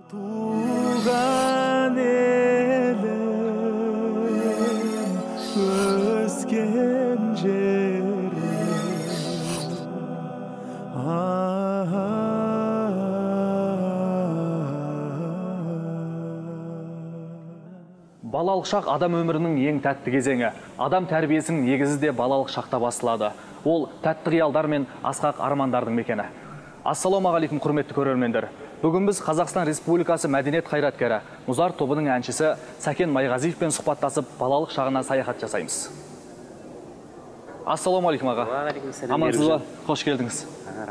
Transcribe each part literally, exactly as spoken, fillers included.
Туған елім, өскен жерім, Балалық шақ адам өмірінің ең тәтті кезеңі. Адам тәрбиесінің негізі де балалық шақта басылады. Ол тәтті қиялдар мен асқақ армандардың мекені. Ассалаумағалейкум, құрметті көрермендер. Бүгін біз Қазақстан Республикасы мәдениет қайраткері, Музарт тобының әншісі Сәкен Майғазиевпен сұхбаттасып, балалық шағына саяхат жасаймыз. Ассалаумағалейкум аға. Амансыз ба? Қош келдіңіз.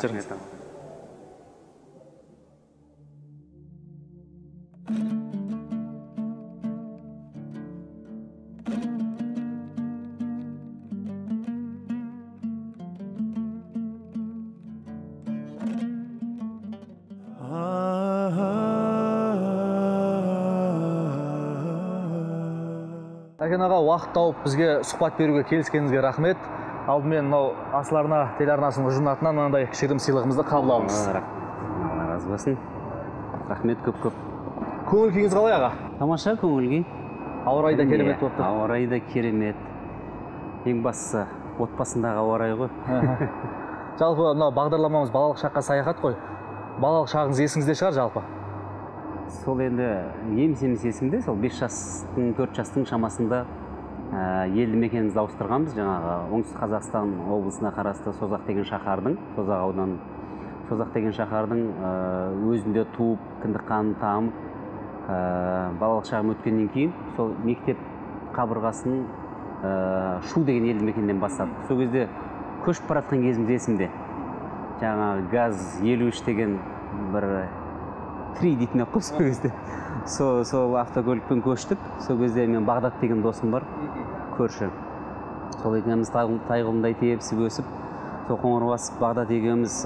Сәкен аға, уақыт тауып бізге сұхбат беруге келіскеніңізге рахмет. Алдымен мынау Асыл арна телеарнасының ұжымының атынан мынандай кішігірім сыйлығымызды қабыл алыңыз. Алла разы болсын. Рахмет көп-көп. Көңіл күйіңіз қалай аға? Тамаша көңіл күй. Ауа райы да керемет болып тұр. Ауа райы да керемет. Ең бастысы отбасындағы ауа райы ғой. Жалпы мынау бағдарламамыз балалық шаққа саяхат қой. Балалық шағыңыз есіңізде шығар жалпы? Сол енді еміс-еміс есімде, сол бес жастың, төрт жастың шамасында елді мекенімізді ауыстырғанбыз. Жаңағы оңтүстік Қазақстан облысына қарасты Созақ деген шаһардың, Созақ ауданы, Созақ деген шаһардың өзінде туып, кіндік қанын тамып, балалық шағым өткеннен кейін сол мектеп қабырғасын Шу деген елді мекенден бастадық. Сол кезде көшіп бара жатқан кезіміз есімде. Жаңағы газ елу үш деген бір три дейтін ақ қой сол кезде. Сол автокөлікпен көштік. Сол кезде мен Бағдат деген досым бар, көрші. Сол екеуміз тайғұлындай тепсіп өсіп, сол қоңыр басып Бағдат екеуміз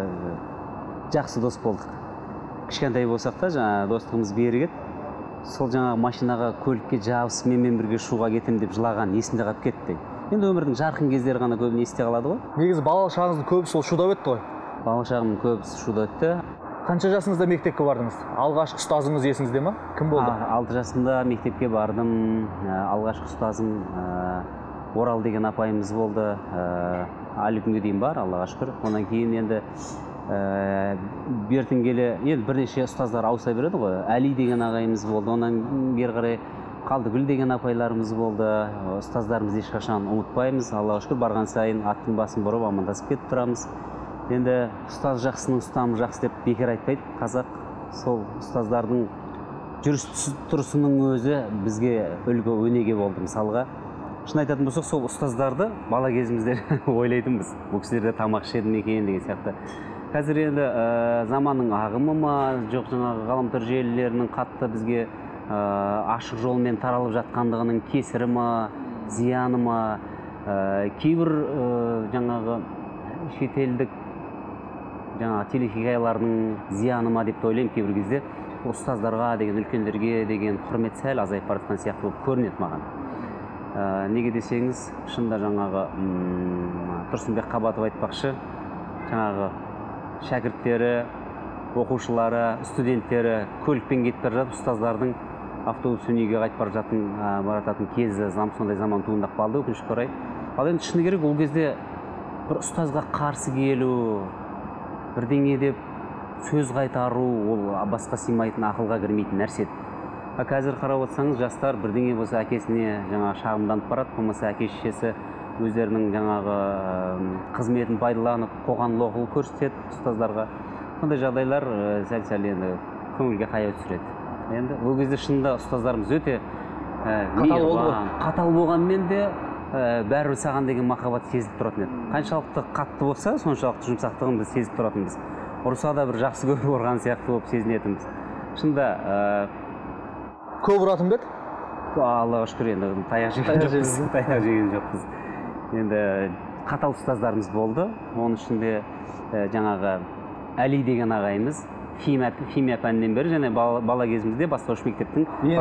жақсы дос болдық. Кішкентай болсақ та жаңа достығымыз берік еді. Сол жаңағы машинаға, көлікке жабысып менімен бірге Шуға кетем деп жылаған есімде қалып кетті. Енді өмірдің жарқын кездері ғана көбіне есте қалады ғой. Негізі балалық шағыңыздың көбісі сол Шуда өтті ғой? Балалық шағымның көбісі Шуда өтті. Қанша жасыңызда мектепке бардыңыз? Алғашқы ұстазыңыз есіңізде ме? Кім болды? алты жасымда мектепке бардым. Алғашқы ұстазым Орал деген апайымыз болды. Әлі күнге дейін бар, Аллаға шүкір. Онан кейін енді бертін келе, енді бірнеше ұстаздар ауыса береді ғой. Әли деген ағайымыз болды. Онан бері қарай Қалдыгүл деген апайларымыз болды. Ұстаздарымызды ешқашан ұмытпаймыз. Аллаға шүкір, барған сайын аттың басын бұрып амандасып кетіп тұрамыз. Енді ұстаз жақсының ұстамы жақсы деп бекер айтпайды қазақ. Сол ұстаздардың жүріс тұрысының өзі бізге үлгі өнеге болды. Мысалға, шын айтатын болсақ, сол ұстаздарды бала кезімізде ойлайтынбыз. Бұл кісілерде тамақ ішеді ме екен деген сияқты. Қазір енді заманның ағымы ма, жоқ жаңағы ғаламтор желілерінің қатты бізге ашық жолмен таралып жатқандығының кесірі ма, зияны ма, кейбір жаңағы шетелдік жаңағы телехикаялардың зияны ма деп ойлаймын кейбір кезде. Ұстаздарға деген, үлкендерге деген құрмет сәл азайып бара жатқан сияқты болып көрінеді маған. Неге десеңіз, шынында жаңағы Тұрсынбек Қабатов айтпақшы, жаңағы шәкірттері, оқушылары, студенттері көлікпен кетіп бара жатып, ұстаздардың автобус өнеге қайтып бара жататын кезі, сондай заман туындап қалды, өкінішке орай. Ал енді шыны керек, ол кезде бір ұстазға қарсы келу, бірдеңе деп сөз қайтару, ол басқа сыймайтын, ақылға кірмейтін нәрсе. Қазір қарап отырсаңыз, жастар бірдеңе болса әкесіне жаңа шағымданып барады, болмаса әке-шешесі өздерінің жаңағы қызметін пайдаланып, қоқан-лоққы көрсетеді ұстаздарға. Сондай жағдайлар сәл-сәл енді көңілге қаяу түсіреді. Енді ол кезде шынында ұстаздарымыз өте қатал болғанмен де бәрібір саған деген махаббат сезіліп тұратын еді. Қаншалықты қатты болса, соншалықты жұмсақтығын біз сезіп тұратынбыз. Ұрса да бір жақсы көріп ұрған сияқты болып сезінетінбіз. Шында көп ұратын бе еді? Аллаға шүкір, енді таяқ жеген жоқпыз. Таяқ жеген жоқпыз. Енді қатал ұстаздарымыз болды. Оның ішінде жаңағы Әли деген ағайымыз химия пәнінен бері, және бала кезімізде бастауыш мектептің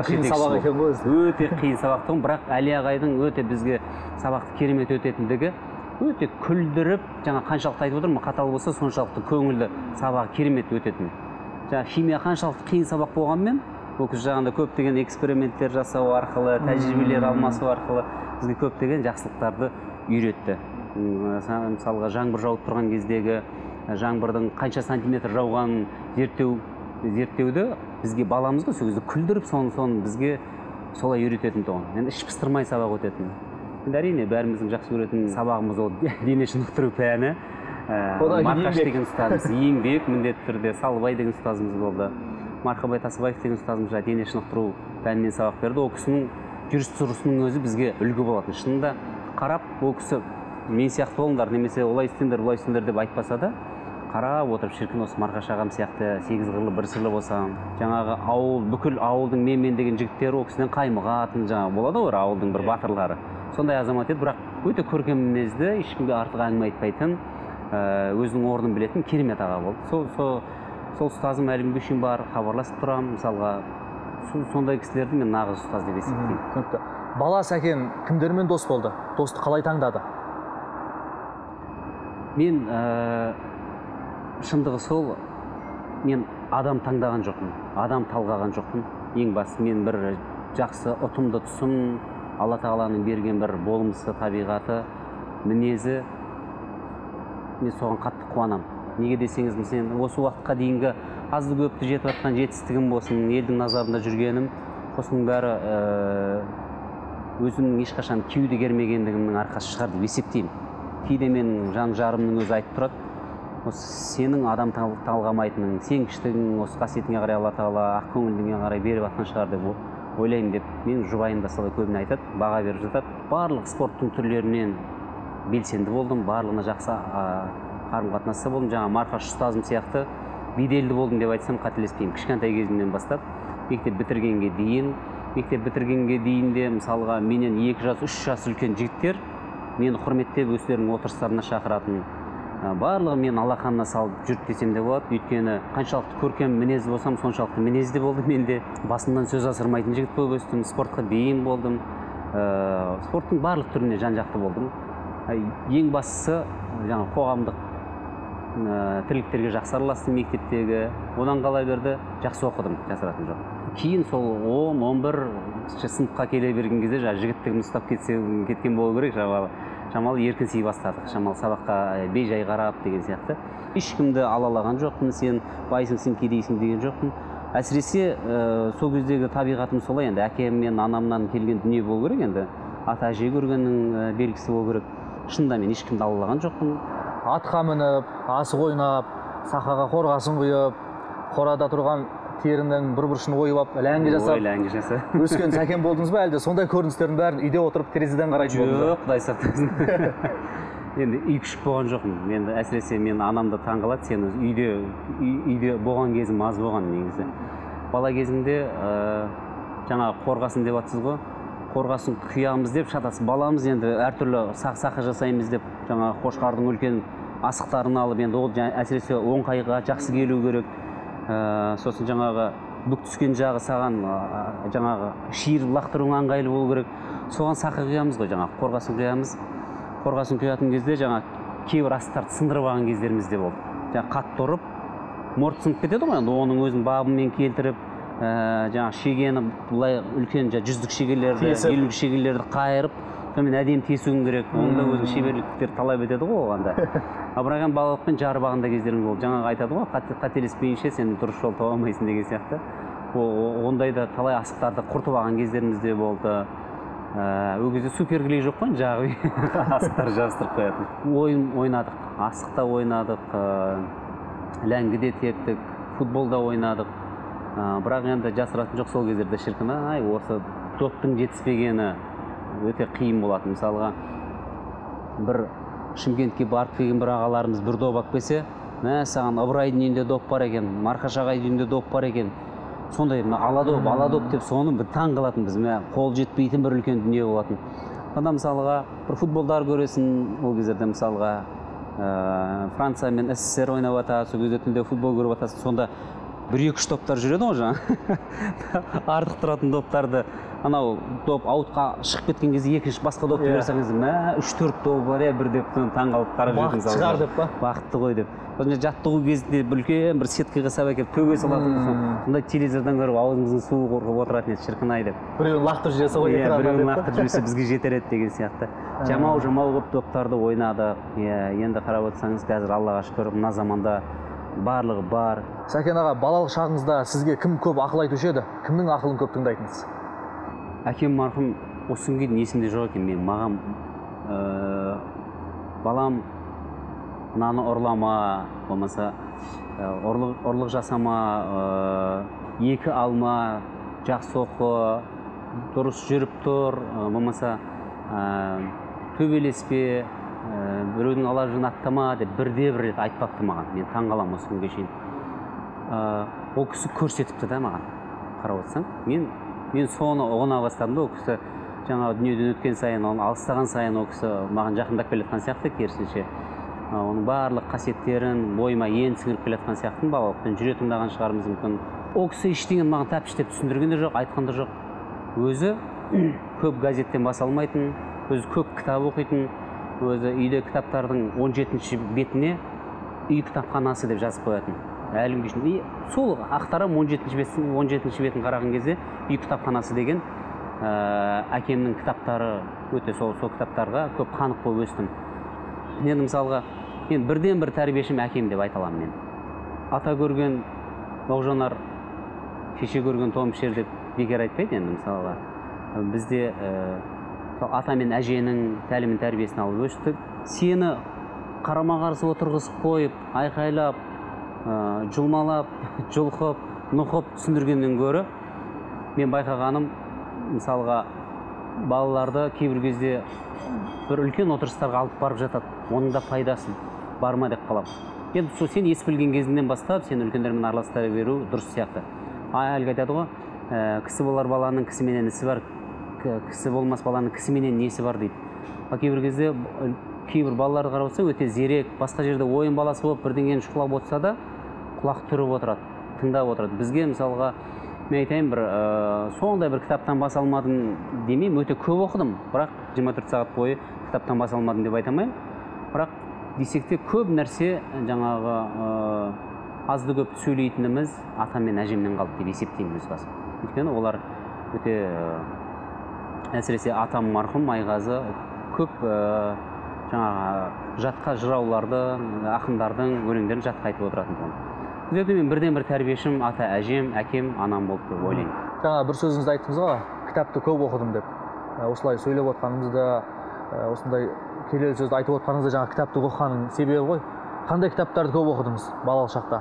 өте қиын сабақ тұғын, бірақ Әли ағайдың өте бізге сабақты керемет өтетіндігі, өте күлдіріп, жаңа қаншалықты айтып отырмын, қатал болса соншалықты көңілді сабағы керемет өтетін. жаңағы химия қаншалықты қиын сабақ болғанмен ол кісі жағында көптеген эксперименттер жасау арқылы, тәжірибелер алмасу арқылы бізге көптеген жақсылықтарды үйретті. Мысалға жаңбыр жауып тұрған кездегі жаңбырдың қанша сантиметр жауғанын зерттеу зерттеуді бізге баламыз ғой сол кезде күлдіріп соны соны бізге солай үйрететін тұғын. Енді іш пыстырмай сабақ өтетін. Енді әрине бәріміздің жақсы көретін сабағымыз ол дене шынықтыру пәні. Марқаш деген ұстазымыз, еңбек міндетті түрде, Салыбай деген ұстазымыз болды. Марқабай Тасыбаев деген ұстазымыз дене шынықтыру пәнінен сабақ берді. Ол кісінің жүріс-тұрысының өзі бізге үлгі болатын. Шынында қарап, ол кісі мен сияқты болыңдар, немесе олай істеңдер, бұлай істеңдер деп айтпаса да, қарап отырып, шіркін осы Марқаш ағам сияқты сегіз қырлы бір сырлы болсам, жаңағы ауыл, бүкіл ауылдың мен-мен деген жігіттері ол кісіден қаймығатын, жаңағы болады ғой ауылдың бір батырлары. Сондай азамат еді, бірақ өте көркем мінезді, ешкімге артық әңгіме айтпайтын, өзінің орнын білетін керемет аға болды. Сол сол сол ұстазым әлі күнге шейін бар, хабарласып тұрамын. Мысалға сондай кісілерді мен нағыз ұстаз деп есептеймін. Түсінікті. Бала сәкен кімдермен дос болды? Досты қалай таңдады? Мен шындығы сол, мен адам таңдаған жоқпын, адам талғаған жоқпын. Ең басты мен бір жақсы ұтымды тұсым, Алла тағаланың берген бір болмысы, табиғаты, мінезі, мен соған қатты қуанамын. Неге десеңіз, мен осы уақытқа дейінгі азды көпті жетіп жатқан жетістігім болсын, елдің назарында жүргенім, осының бәрі өзімнің ешқашан кеуде кермегендігімнің арқасы шығар деп есептеймін. Кейде мен жан жарымның өзі айтып тұрады, осы сенің адам талғамайтының, сен кішілігің осы қасиетіңе қарай Алла тағала ақ көңіліңе қарай беріп жатқан шығар деп ойлаймын деп мен жұбайым да солай көбіне айтады, баға беріп жатады. Барлық спорттың түрлерінен белсенді болдым, барлығына жақсы қарым-қатынаста болдым. Жаңа Марқаш ұстазым сияқты беделді болдым деп айтсам қателеспеймін. Кішкентай кезімнен бастап мектеп бітіргенге дейін, мектеп бітіргенге дейін де мысалға менен екі жас, үш жас үлкен жігіттер мені құрметтеп өздерінің отырыстарына шақыратын. Барлығы мен алақанына салып жүріп десем де болады. Өйткені қаншалықты көркем мінезді болсам, соншалықты мінезді болдым мен де. Басымнан сөз асырмайтын жігіт болып өстім, спортқа бейім болдым. Спорттың барлық түріне жан-жақты болдым. Ең бастысы жаңа қоғамдық тірліктерге жақсы араластым мектептегі. Одан қала берді, жақсы оқыдым, жасыратын жоқ. Кейін сол он он бір сыныпқа келе берген кезде жігіттігімді ұстап кеткен болу керек. Шамалы еркін сей бастадық. Шамалы сабаққа бей-жай қарап деген сияқты. Ешкімді алалаған жоқпын, сен байсың, сен кедейсің деген жоқпын. Әсіресе сол кездегі табиғатым солай, енді әкем мен анамнан келген дүние болу керек, енді ата әже көргеннің белгісі болу керек. Шынында мен ешкімді алалаған жоқпын. Атқа мініп, асық ойнап, сақаға қорғасын құйып, қорада тұрған терінің бір бұрышын ойып алып, ләңгі жасап. Ой, ләңгі жасап. Өскен сәкен болдыңыз ба әлде? Сондай көріністердің бәрін үйде отырып терезеден қарайтын болдыңыз ба? Жоқ, Құдай сақтасын. Енді үй күшік болған жоқпын. Енді әсіресе мен анамды таңғалады, сен үйде үйде болған кезім аз болған негізі. Бала кезімде жаңағы қорғасын деп атсыз ғой. Қорғасын құямыз деп шатасып, баламыз енді әртүрлі сақ-сақы жасаймыз деп, жаңағы қошқардың үлкен асықтарын алып, енді ол әсіресе оңқайға жақсы келу керек. Сосын жаңағы бүк түскен жағы саған жаңағы шиір лақтыруың аңғайлы болу керек. Соған сақы құямыз ғой, жаңағы қорғасын құямыз. Қорғасын құятын кезде жаңағы кейбір астарды сындырып алған кездеріміз де болды. Жаңағы қатты ұрып, мұрт сынып кетеді ғой, енді оның өзін бабымен келтіріп, жаңағы шегені бұлай үлкен жүздік шегелерді, елу шегелерді қайырып, сонымен әдемі тесуің керек. Оның да өзінің шеберліктер талап етеді ғой оғанда. Бірақ балалықпен жарып алғанда кездерің болды. Жаңағы айтады ғой, қателеспейінше сен дұрыс жол таба алмайсың деген сияқты. Ондайда талай асықтарды құртып алған кездеріміз де болды. Ол кезде супергілей жоқ қой, жағы асықтар жабыстырып қоятын. Ойын ойнадық, асықта ойнадық, ләңгіде тектік, футболда ойнадық. Бірақ енді жасыратын жоқ, сол кездерде шіркін, ай, осы доптың жетіспегені өте қиын болады. Мысалға, бір Шымкентке барып келген бір ағаларымыз бір доп алып келсе, мә, саған Ыбырайдың үйінде доп бар екен, Марқаш ағайдың үйінде доп бар екен. Сондай ала доп, ала доп деп соны бір таң қалатынбыз, қол жетпейтін бір үлкен дүние болатын. Онда мысалға бір футболдар көресің, ол кездерде мысалға Франция мен СССР ойнап жатады, сол кезде түнде футбол көріп жатасың, сонда бір екі үш топтар жүреді ғой жаңа артық тұратын топтарды анау доп аутқа шығып кеткен кезде екінші басқа допты берсеңіз мә үш төрт доп бар иә бір деп таңғалып қарап жүрдіңіз. Бақыт шығар деп па? Бақытты ғой деп. Сосын жаттығу кезінде бір үлкен бір сеткаға салып әкеліп төге салатын сондай телевизордан көріп аузымыздың суы құрғып отыратын еді шіркін ай деп. Біреуін лақтырып жіберсе ғой иә біреуін лақтырып жіберсе бізге жетер еді деген сияқты. Жамау жамау қылып доптарды ойнадық. Иә енді қарап отырсаңыз қазір Аллаға шүкір мына заманда барлығы бар. Сәкен аға, балалық шағыңызда сізге кім көп ақыл айтушы еді? Кімнің ақылын көп тыңдайтынсыз? Әкем марқұм осы күнге дейін есімде жоқ екен. Мен маған балам мынаны ұрлама, болмаса ұрлық ұрлық жасама, екі алма, жақсы оқы, дұрыс жүріп тұр, болмаса төбелеспе, біреудің ала жүгін аттама деп бірде бір рет айтпапты маған. Мен таң қаламын осы күнге шейін. Ол кісі көрсетіпті да маған. Қарап отырсаң, мен мен соны ұғына бастадым да, ол кісі жаңағы дүниеден өткен сайын, оны алыстаған сайын ол кісі маған жақындап келе жатқан сияқты, керісінше. Оның барлық қасиеттерін бойыма ен сіңіріп келе жатқан сияқты, балалықпен жүре тыңдаған шығармыз мүмкін. Ол кісі ештеңені маған тәптіштеп түсіндірген де жоқ, айтқан да жоқ. Өзі көп газеттен бас алмайтын, өзі көп кітап оқитын, өзі үйде кітаптардың он жетінші бетіне үй кітапханасы деп жазып қоятын. Әлі күнге шейін сол ақтарам он жетінші бетін қараған кезде үй кітапханасы деген әкемнің кітаптары өте сол сол кітаптарға көп қанық болып өстім. Енді мысалға мен бірден бір тәрбиешім әкем деп айта аламын мен. Ата көрген Оғжанар, шеше көрген Томпішер деп бекер айтпайды енді мысалға. Бізде ата мен әженің тәлімін тәрбиесін алып өстік. Сені қарама қарсы отырғызып қойып, айқайлап, жұлмалап, жұлқып, нұқып түсіндіргеннен гөрі мен байқағаным мысалға балаларды кейбір кезде бір үлкен отырыстарға алып барып жатады. Оның да пайдасы бар ма деп қалам. Енді сол сен ес білген кезіңнен бастап сен үлкендермен араластыра беру дұрыс сияқты. Әлгі айтады ғой, кісі болар баланың кісіменен ісі бар, кісі болмас баланың кісіменен несі бар дейді. Кейбір кезде кейбір балаларды қарап отырса өте зерек, басқа жерде ойын баласы болып бірдеңені шұқылап отырса да құлақ түріп отырады, тыңдап отырады. Бізге мысалға мен айтайын бір сондай бір кітаптан бас алмадым демеймін, өте көп оқыдым, бірақ жиырма төрт сағат бойы кітаптан бас алмадым деп айтамаймын. Бірақ десек те көп нәрсе жаңағы азды көп сөйлейтініміз атам мен әжемнен қалды деп есептеймін өз басым. Өйткені олар өте әсіресе атам марқұм Айғазы көп жаңағы жатқа жырауларды, ақындардың өлеңдерін жатқа айтып отыратын тұғын. Бұл мен бірден бір тәрбиешім ата әжем, әкем, анам болды деп ойлаймын. Жаңа бір сөзіңізді айттыңыз ғой, кітапты көп оқыдым деп. Осылай сөйлеп отқанымызда, осындай келелі сөзді айтып отқаныңызда жаңа кітапты оқығанның себебі ғой. Қандай кітаптарды көп оқыдыңыз балалық шақта?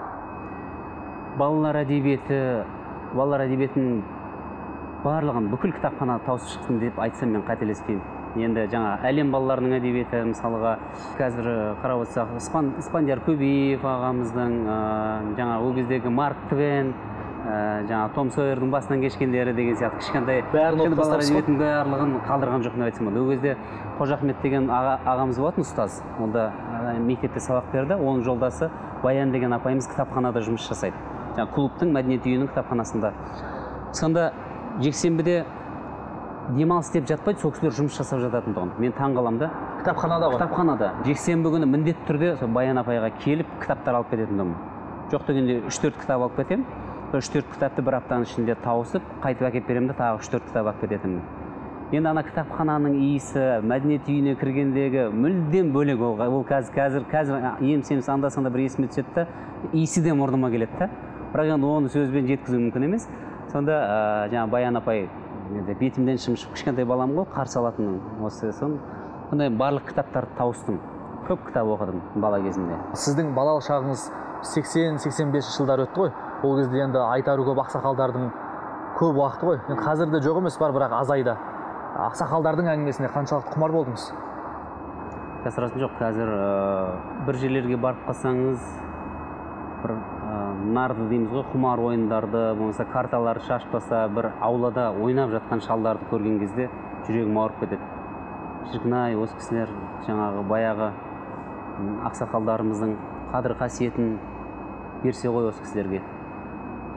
Балалар әдебиеті, балалар әдебиетінің барлығын бүкіл кітапхана тауысып шықтым деп айтсам мен қателеспеймін. Енді жаңа әлем балаларының әдебиеті мысалға қазір қарап отырсақ Испандияр Көбеев ағамыздың жаңа ол кездегі Марк Твен, жаңа Том Сойердің басынан кешкендері деген сияқты кішкентай балалар әдебиетінің барлығын қалдырған жоқ деп айтсам болады. Ол кезде Қожа Ахмет деген ағамыз болатын ұстаз. Ол да мектепте сабақ берді. Оның жолдасы Баян деген апайымыз кітапханада жұмыс жасайды. Жаңа клубтың мәдениет үйінің кітапханасында. Сонда жексенбіде демалыс деп жатпайды, сол кісілер жұмыс жасап жататын тұғын. Мен таң қаламын да. Кітапханада ғой? Кітапханада. Жексенбі күні міндетті түрде Баян апайға келіп кітаптар алып кететін тұғын. Жоқ дегенде үш төрт кітап алып кетемін. үш төрт кітапты бір аптаның ішінде тауысып, қайтып әкеліп беремін де тағы үш төрт кітап алып кететінмін. Енді ана кітапхананың иісі, мәдениет үйіне кіргендегі мүлдем бөлек ол. Ол қазір қазір қазір емсеміз анда-санда бір есіме түседі де, иісі де мұрныма келеді да. Бірақ енді оны сөзбен жеткізу мүмкін емес. Сонда жаңа Баян апай бетімден шымшып кішкентай балам ғой, қарсы алатын осы сон. Бұндай барлық кітаптарды тауыстым. Көп кітап оқыдым бала кезінде. Сіздің балалық шағыңыз сексен сексен бес жылдар өтті ғой. Ол кезде енді айтары көп ақсақалдардың көп уақыты ғой. Енді қазірде жоқ емес бар, бірақ азайды. Ақсақалдардың әңгімесіне қаншалықты құмар болдыңыз? Жасырасын жоқ, қазір бір жерлерге барып қалсаңыз, бір нарды дейміз ғой, құмар ойындарды, болмаса карталарды шашпаса, бір аулада ойнап жатқан шалдарды көрген кезде жүрегім ауырып кетеді. Шіркін-ай, осы кісілер жаңағы баяғы ақсақалдарымыздың қадір қасиетін берсе ғой осы кісілерге.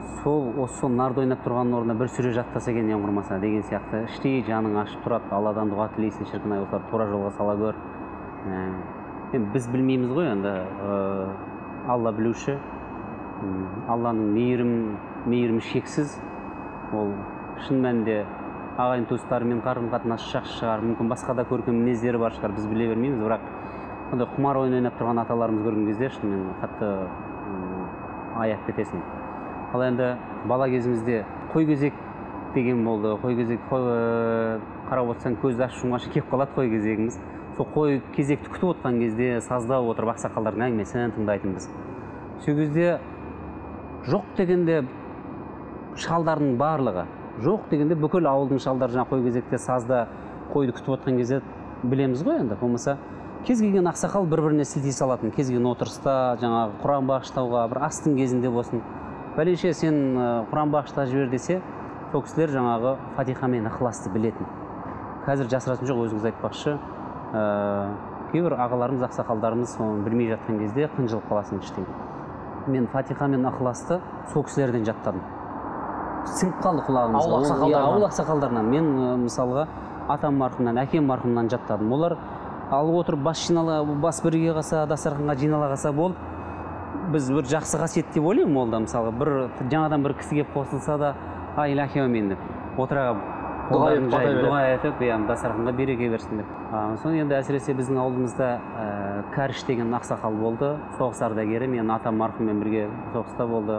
сол осы сол нарды ойнап тұрған орнына бір сүре жаттаса екен ең құрмаса деген сияқты іштей жаның ашып тұрады, алладан дұға тілейсің, шіркін ай осыларды тура жолға сала көр. Енді біз білмейміз ғой, енді алла білуші. Алланың мейірім мейірімі шексіз. Ол шын мәнінде ағайын туыстарымен қарым қатынасы жақсы шығар, мүмкін басқа да көркем мінездері бар шығар, біз біле бермейміз, бірақ ондай құмар ойын ойнап тұрған аталарымыз көрген кезде шынымен қатты аяп кетесің. Ал енді бала кезімізде қой кезек деген болды. Қой кезек қарап отырсаң көзді ашып жұмғанша келіп қалады қой кезегіміз. Сол қой кезекті күтіп отқан кезде сазда отырып ақсақалдардың әңгімесін тыңдайтынбыз. Сол кезде жоқ дегенде шалдардың барлығы, жоқ дегенде бүкіл ауылдың шалдары жаңа қой кезекте сазда қойды күтіп отқан кезде білеміз ғой енді. Болмаса кез келген ақсақал бір-біріне сілтей салатын, кез келген отырыста жаңағы Құран бағыштауға бір астың кезінде болсын. Бәленше сен Құран бағышта жібер десе, сол кісілер жаңағы Фатиха мен Ықыласты білетін. Қазір жасыратын жоқ, өзіңіз айтпақшы, кейбір ағаларымыз, ақсақалдарымыз соны білмей жатқан кезде қынжылып қаласың іштей. Мен Фатиха мен Ықыласты сол кісілерден жаттадым. Сіңіп қалды құлағымызға. Ауыл ақсақалдарынан. Ауыл ақсақалдарынан. Мен мысалға атам марқұмнан, әкем марқұмнан жаттадым. Олар алып отырып бас жинала, бас бірге қалса, дастарханға жинала қалса болды. Біз бір жақсы қасиет деп ойлаймын ол да, мысалға бір жаңадан бір кісі келіп қосылса да, ай илахи әмин деп отыра қолдарын жайып дұға етіп, дастарханға береке берсін деп. Соны енді әсіресе біздің ауылымызда Кәріш деген ақсақал болды, соғыс ардагері, мен атам марқұммен бірге соғыста болды.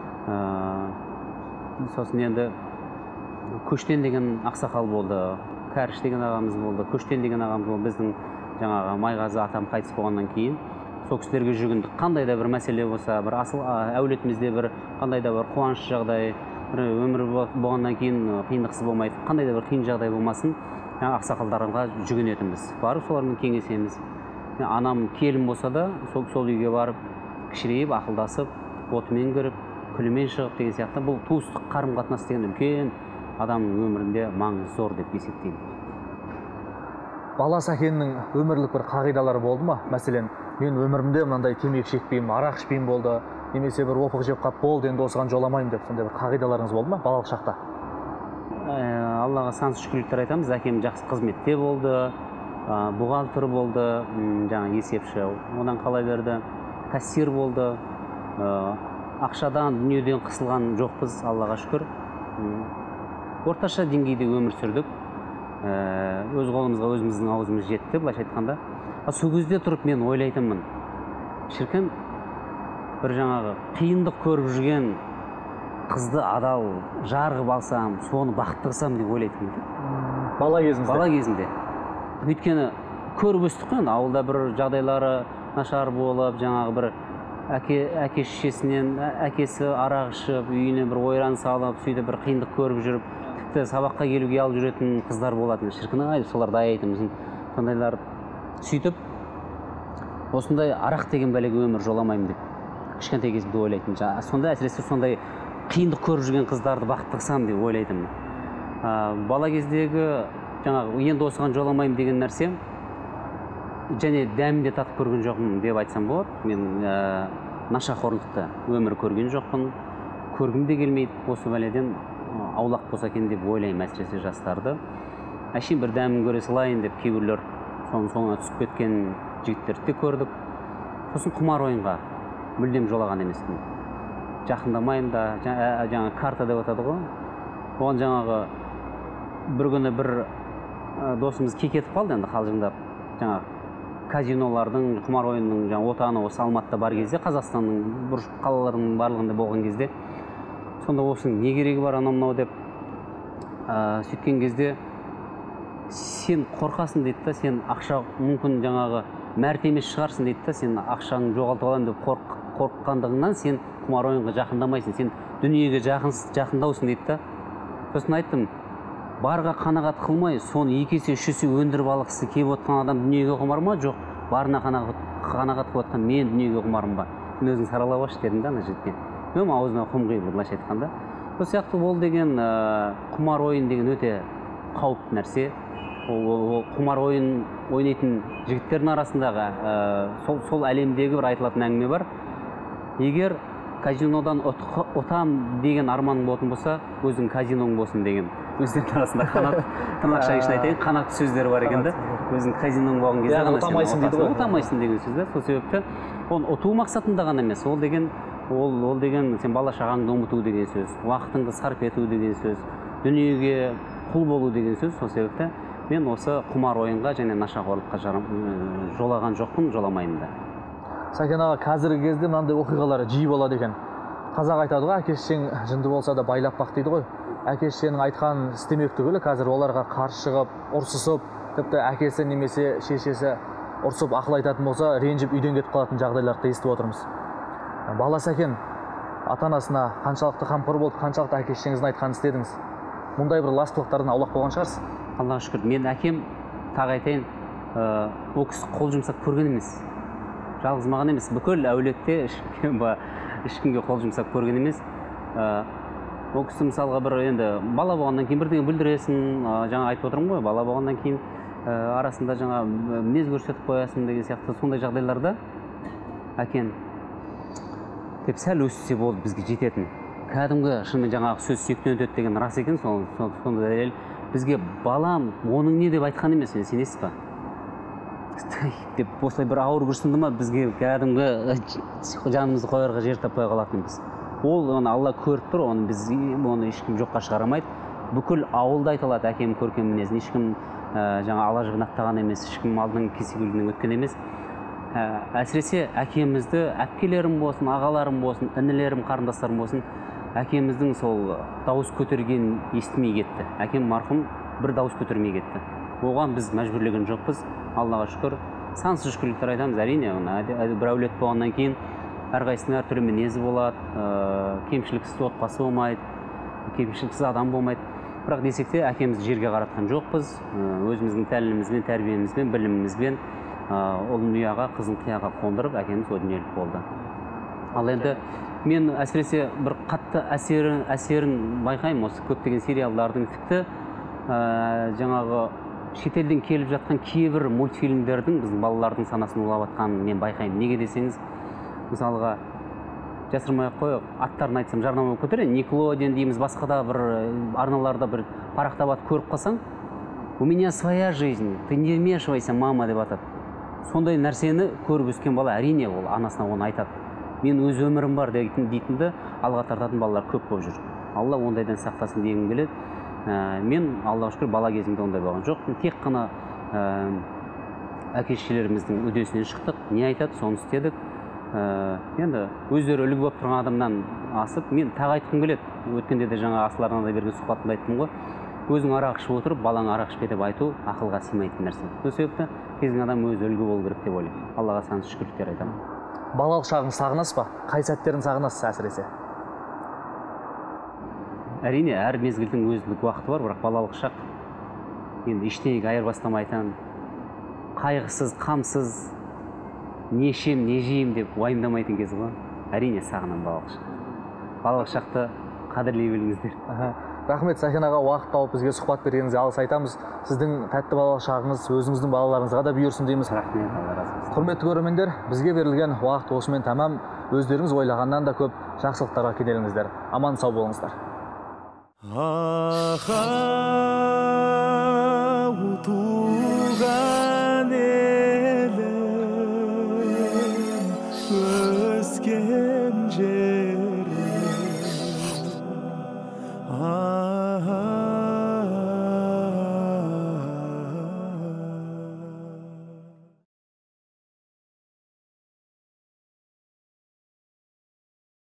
Сосын енді Көштен деген ақсақал болды, Кәріш деген ағамыз болды, Көштен деген ағамыз болды. Біздің жаңағы Майғазы атам қайтыс болғаннан кейін сол кісілерге жүгіндік. Қандай да бір мәселе болса, бір асыл әулетімізде бір қандай да бір қуаныш жағдай, бір өмір болғаннан кейін қиындықсыз болмайды, қандай да бір қиын жағдай болмасын, ақсақалдарға жүгінетінбіз. Барып солармен кеңесеміз. Анам келін болса да, сол сол үйге барып, кішірейіп, ақылдасып, отымен кіріп, күлімен шығып деген сияқты. Бұл туыстық қарым-қатынас деген үлкен адамның өмірінде маңызы зор деп есептеймін. Бала сәкеннің өмірлік бір қағидалары болды ма? Мәселен, мен өмірімде мынандай темекі шекпеймін, арақ ішпеймін болды, немесе бір опық жеп қап болды, енді осыған жоламаймын деп сондай бір қағидаларыңыз болды ма балалық шақта? Аллаға сансыз шүкірліктер айтамыз. Әкем жақсы қызметте болды, бухгалтер болды, жаңа есепші, одан қала берді, кассир болды. Ақшадан, дүниеден қысылған жоқпыз, Аллаға шүкір. Орташа деңгейде өмір сүрдік. Өз қолымызға өзіміздің аузымыз жетті, былайша айтқанда. Сол кезде тұрып мен ойлайтынмын, шіркін бір жаңағы қиындық көріп жүрген қызды адал жарғып алсам, соны бақытты қылсам деп ойлайтынмын. Бала кезімізде? Бала кезімде. Өйткені көріп өстік қой, ауылда бір жағдайлары нашар болып, жаңағы бір әке шешесінен, әкесі арақ ішіп, үйіне бір ойран салып, сөйтіп бір қиындық көріп жүріп, тіпті сабаққа келуге алып жүретін қыздар болатын. Шіркін ай, соларды аяйтын, сондайлар сөйтіп, осындай арақ деген бәлеге өмір жоламаймын деп кішкентай кезімде ойлайтын. Сонда әсіресе сондай қиындық көріп жүрген қыздарды бақытты қылсам деп ойлайтын. Бала кездегі жаңағы енді осыған жоламаймын деген нәрсе, және дәмінде татып көрген жоқпын деп айтсам болады. Мен нашақорлықты өмір көрген жоқпын, көргім де келмейді. Осы бәледен аулақ болса екен деп ойлаймын, әсіресе жастарды. Әшейін бір дәмін көре салайын деп кейбіреулер соның соңына түсіп кеткен жігіттерді де көрдік. Сосын құмар ойынға мүлдем жолаған емеспін. Жақындамаймын да, жаңа карта деп атады ғой. Оған жаңағы бір күні бір досымыз кекетіп қалды, енді қалжыңдап, жаңағы казинолардың, құмар ойынның жаңа отаны осы Алматыда бар кезде, Қазақстанның бұрыш қалаларының барлығында болған кезде, сонда осының не керегі бар анау-мынау деп сөйткен кезде, сен қорқасың дейді да, сен ақша мүмкін жаңағы мәрт емес шығарсың дейді да, сен ақшаңды жоғалтып аламын деп қорыққандығыңнан сен құмар ойынға жақындамайсың, сен дүниеге жақындаусың дейді да. Сосын айттым, барға қанағат қылмай, соны екі есе, үш есе өндіріп алғысы келіп отқан адам дүниеге құмар ма? Жоқ, барына қанағат қылып отқан мен дүниеге құмарым ба? Сен өзің саралап алшы дедім да ана жігітке. Мен аузына құм құйып, былайша айтқанда. Сол сияқты ол деген құмар ойын деген өте қауіпті нәрсе. Ол құмар ойын ойнайтын жігіттердің арасындағы сол әлемдегі бір айтылатын әңгіме бар. Егер казинодан отам деген арманың болатын болса, өзің казиноң болсын деген. Өздерінің арасында қанат, тырнақша үшін айтайын, қанатты сөздер бар екен да. Өзің казиноң болған кезде ғана ұтамайсың дейді ғой. Ұтамайсың деген сөз да. Сол себепті оны ұту мақсатында ғана емес. Ол деген ол ол деген сен бала шағаңды ұмыту деген сөз, уақытыңды сарп ету деген сөз, дүниеге құл болу деген сөз. Сол себепті мен осы құмар ойынға және нашақорлыққа жолаған жоқпын, жоламаймын да. Сәкен аға, қазіргі кезде мынандай оқиғалар жиі болады екен. Қазақ айтады ғой, әке-шешең жынды болса да байлап бақ дейді ғой. Әке-шешенің айтқанын істемек түгілі қазір оларға қарсы шығып, ұрсысып, тіпті әкесі немесе шешесі ұрсып ақыл айтатын болса, ренжіп үйден кетіп қалатын жағдайларды естіп отырмыз. Бала Сәкен, ата-анасына қаншалықты қамқор болды, қаншалықты әке-шешеңіздің айтқанын істедіңіз? Мұндай бір ластылықтардан аулақ болған шығарсыз? Аллаға шүкір, мен әкем тағы айтайын, ол кісі қол жұмсап көрген емес. Жалғыз маған емес, бүкіл әулетте ешкімге қол жұмсап көрген емес. Ол кісі мысалға бір енді бала болғаннан кейін бірдеңе бүлдіресің, жаңа айтып отырмын ғой, бала болғаннан кейін арасында жаңа мінез көрсетіп қоясың деген сияқты сондай жағдайларда әкем деп сәл өссе болды бізге жететін. Кәдімгі шынымен жаңағы сөз сүйектен өтеді деген рас екен, сондай дәлел. Бізге балам, оның не деп айтқан емес, сенесіз ба? Деп осылай бір ауыр күрсінді ма, бізге кәдімгі жанымызды қоярға жер таппай қалатынбыз. Ол оны Алла көріп тұр, оны біз оны ешкім жоққа шығарамайды. Бүкіл ауылда айтылады әкем көркем мінезін, ешкім жаңа ала жібін аттаған емес, ешкім алдың кесек-үлгінің өткен емес. Әсіресе әкемізді, әпкелерім болсын, ағаларым болсын, інілерім, қарындастарым болсын, әкеміздің сол дауыс көтерген естімей кетті. Әкем марқұм бір дауыс көтермей кетті. Оған біз мәжбүрлеген жоқпыз. Аллаға шүкір, сансыз шүкірліктер айтамыз. Әрине, бір әулет болғаннан кейін әрқайсының әртүрлі мінезі болады, кемшіліксіз отбасы болмайды, кемшіліксіз адам болмайды. Бірақ десек те әкемізді жерге қаратқан жоқпыз. Өзіміздің тәлімімізбен, тәрбиемізбен, білімімізбен ұлын ұяға, қызын қияға қондырып, әкеміз о дүниелік болды. Ал енді мен әсіресе бір қатты әсерін, әсерін байқаймын осы көптеген сериалдардың, тіпті жаңағы шетелден келіп жатқан кейбір мультфильмдердің біздің балалардың санасын улап жатқанын мен байқаймын. Неге десеңіз, мысалға жасырмай-ақ қояйық, аттарын айтсам жарнама көтерейін, Никелодион дейміз, басқа да бір арналарда бір парақтап атып көріп қалсаң, у меня своя жизнь, ты не вмешивайся, мама деп атады. Сондай нәрсені көріп өскен бала әрине ол анасына оны айтады. Мен өз өмірім бар дейтінді алға тартатын балалар көп болып жүр. Алла ондайдан сақтасын дегім келеді. Мен Аллаға шүкір бала кезімде ондай болған жоқ. Тек қана әке-шешелеріміздің үдесінен шықтық, не айтады, соны істедік. Енді өздері үлгі болып тұрған адамнан асып, мен тағы айтқым келеді. Өткенде де жаңа Асыл арнада берген сұхбатымда айттым ғой. Өзің арақ ішіп отырып, балаң арақ ішпе деп айту ақылға сыймайтын нәрсе. Сол себепті кез келген адам өзі үлгі болу керек деп ойлаймын. Аллаға сансыз шүкірліктер айтамын. Балалық шағын сағынасыз ба? Қай сәттерін сағынасыз әсіресе? Әрине, әр мезгілдің өзіндік уақыты бар, бірақ балалық шақ енді ештеңеге айырбастамайтын, қайғысыз, қамсыз, не ішем, не жеймін деп уайымдамайтын кез ғой. Әрине сағынамын балалық шақ. Балалық шақты қадірлей біліңіздер. Рахмет, Сәкен аға, уақыт тауып бізге сұхбат бергеніңізге алғыс айтамыз. Сіздің тәтті балалық шағыңыз өзіңіздің балаларыңызға да бұйырсын дейміз. Рахмет, Алла разы болсын. Құрметті көрермендер, бізге берілген уақыт осымен тәмам. Өздеріңіз ойлағаннан да көп жақсылықтарға кенеліңіздер. Аман сау болыңыздар. Ахау туған елім, өскен жерім.